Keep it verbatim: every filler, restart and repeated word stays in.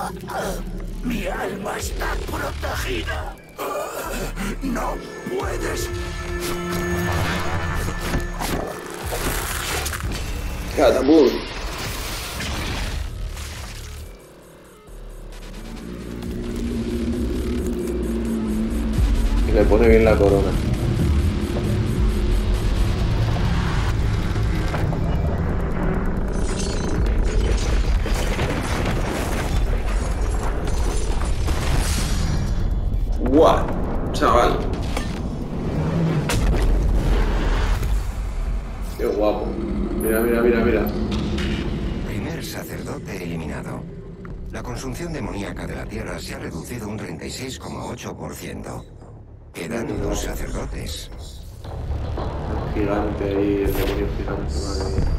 Mi alma está protegida. No puedes. Catapult. Y le pone bien la corona. ¡Guau! Chaval. Qué guapo. Mira, mira, mira, mira. Primer sacerdote eliminado. La consunción demoníaca de la Tierra se ha reducido un treinta y seis coma ocho por ciento. Quedan dos sacerdotes. Gigante ahí, el demonio gigante, madre mía.